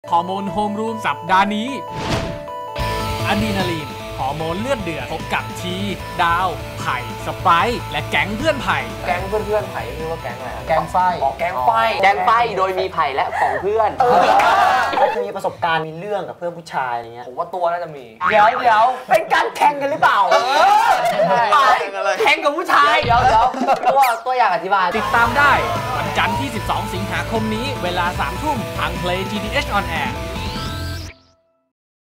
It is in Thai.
ฮอร์โมนโฮมรูมสัปดาห์นี้อะดรีนาลีนฮอร์โมนเลือดเดือดพบกับทีดาวไผ่สไปร์และแก๊งเพื่อนไผ่แก๊งเพื่อนไผ่เรียกว่าแก๊งอะไรแก๊งไฟแก๊งไฟโดยมีไผ่และของเพื่อนเคยมีประสบการณ์มีเรื่องกับเพื่อนผู้ชายอะไรเงี้ยผมว่าตัวน่าจะมีเดี๋ยวเป็นการแข่งกันหรือเปล่าแข่งกับผู้ชายเดี๋ยวตัวอยากอธิบายติดตามได้วันจันทร์ที่12 สิงหาคมนี้เวลา 3 ทุ่มทาง Play GDH on Air